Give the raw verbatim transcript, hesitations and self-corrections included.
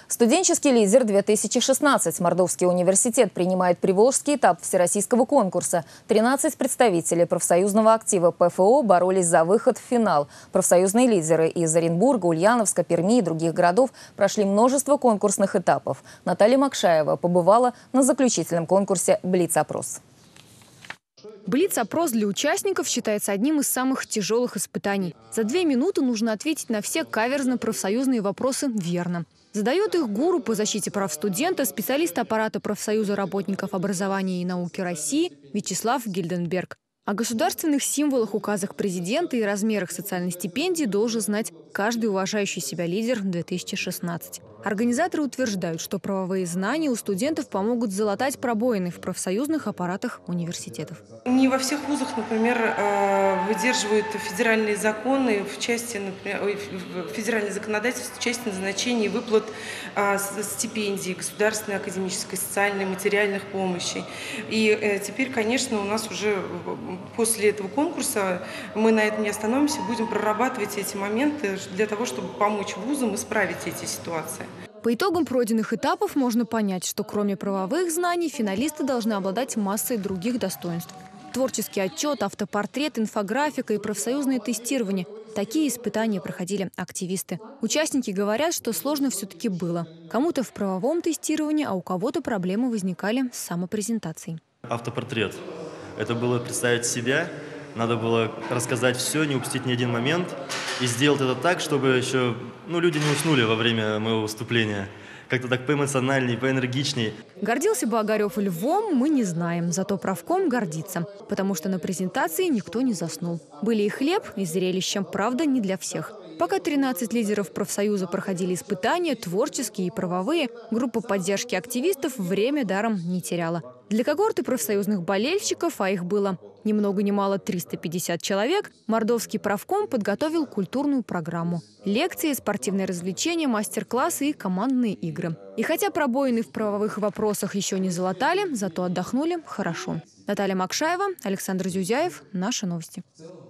Студенческий лидер две тысячи шестнадцать. Мордовский университет принимает приволжский этап всероссийского конкурса. тринадцать представителей профсоюзного актива ПФО боролись за выход в финал. Профсоюзные лидеры из Оренбурга, Ульяновска, Перми и других городов прошли множество конкурсных этапов. Наталья Макшаева побывала на заключительном конкурсе «Блиц-опрос». Блиц-опрос для участников считается одним из самых тяжелых испытаний. За две минуты нужно ответить на все каверзно-профсоюзные вопросы верно. Задает их гуру по защите прав студента, специалист аппарата профсоюза работников образования и науки России Вячеслав Гильденберг. О государственных символах, указах президента и размерах социальной стипендии должен знать каждый уважающий себя лидер две тысячи шестнадцать. Организаторы утверждают, что правовые знания у студентов помогут залатать пробоины в профсоюзных аппаратах университетов. Не во всех вузах, например, выдерживают федеральные законы в части, например, федеральное законодательство в части назначения и выплат стипендий, государственной, академической, социальной, материальных помощи. И теперь, конечно, у нас уже после этого конкурса мы на этом не остановимся, будем прорабатывать эти моменты для того, чтобы помочь вузам исправить эти ситуации. По итогам пройденных этапов можно понять, что кроме правовых знаний финалисты должны обладать массой других достоинств. Творческий отчет, автопортрет, инфографика и профсоюзное тестирование. Такие испытания проходили активисты. Участники говорят, что сложно все-таки было. Кому-то в правовом тестировании, а у кого-то проблемы возникали с самопрезентацией. Автопортрет. Это было представить себя, надо было рассказать все, не упустить ни один момент. И сделать это так, чтобы еще ну, люди не уснули во время моего выступления. Как-то так поэмоциональнее, поэнергичнее. Гордился бы Огарев львом, мы не знаем. Зато правком гордится. Потому что на презентации никто не заснул. Были и хлеб, и зрелища. Правда, не для всех. Пока тринадцать лидеров профсоюза проходили испытания, творческие и правовые, группа поддержки активистов время даром не теряла. Для когорты профсоюзных болельщиков, а их было ни много ни мало триста пятьдесят человек, мордовский правком подготовил культурную программу. Лекции, спортивные развлечения, мастер-классы и командные игры. И хотя пробоины в правовых вопросах еще не залатали, зато отдохнули хорошо. Наталья Макшаева, Александр Зюзяев. Наши новости.